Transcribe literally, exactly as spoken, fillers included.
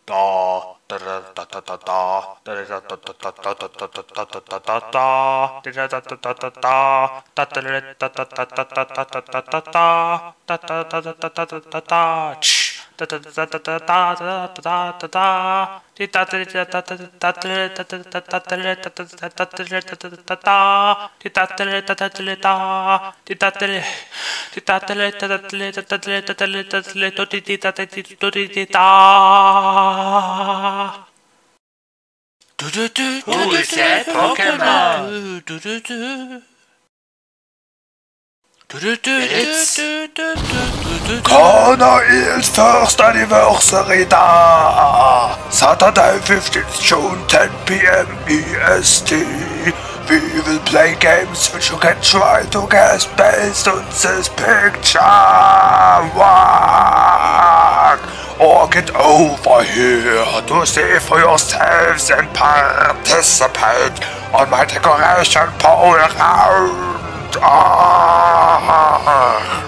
Who said Pokemon? It's Cornelius first anniversary da! Saturday fifteenth June, ten p m E S T. We will play games which you can try to guess based on this picture. Walk or get over here to see for yourselves and participate on my decoration pole around. Ah.